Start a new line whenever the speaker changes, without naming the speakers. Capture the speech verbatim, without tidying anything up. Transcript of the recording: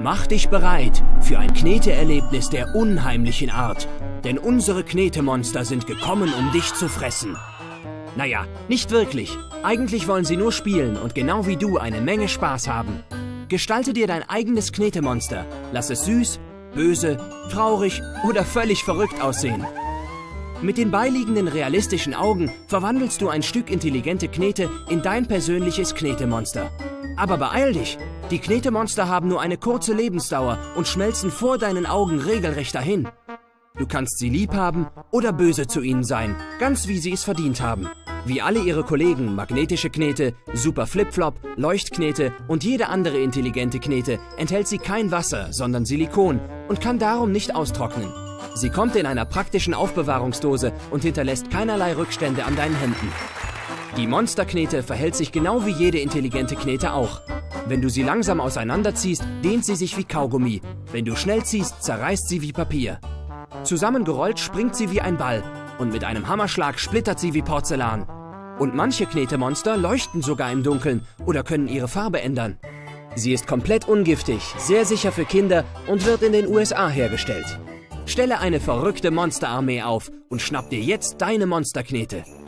Mach dich bereit für ein Knete-Erlebnis der unheimlichen Art. Denn unsere Knetemonster sind gekommen, um dich zu fressen. Naja, nicht wirklich. Eigentlich wollen sie nur spielen und genau wie du eine Menge Spaß haben. Gestalte dir dein eigenes Knetemonster. Lass es süß, böse, traurig oder völlig verrückt aussehen. Mit den beiliegenden realistischen Augen verwandelst du ein Stück intelligente Knete in dein persönliches Knetemonster. Aber beeil dich! Die Knetemonster haben nur eine kurze Lebensdauer und schmelzen vor deinen Augen regelrecht dahin. Du kannst sie lieb haben oder böse zu ihnen sein, ganz wie sie es verdient haben. Wie alle ihre Kollegen, magnetische Knete, Super Flip-Flop, Leuchtknete und jede andere intelligente Knete enthält sie kein Wasser, sondern Silikon und kann darum nicht austrocknen. Sie kommt in einer praktischen Aufbewahrungsdose und hinterlässt keinerlei Rückstände an deinen Händen. Die Monsterknete verhält sich genau wie jede intelligente Knete auch. Wenn du sie langsam auseinanderziehst, dehnt sie sich wie Kaugummi. Wenn du schnell ziehst, zerreißt sie wie Papier. Zusammengerollt springt sie wie ein Ball und mit einem Hammerschlag splittert sie wie Porzellan. Und manche Knetemonster leuchten sogar im Dunkeln oder können ihre Farbe ändern. Sie ist komplett ungiftig, sehr sicher für Kinder und wird in den U S A hergestellt. Stelle eine verrückte Monsterarmee auf und schnapp dir jetzt deine Monsterknete.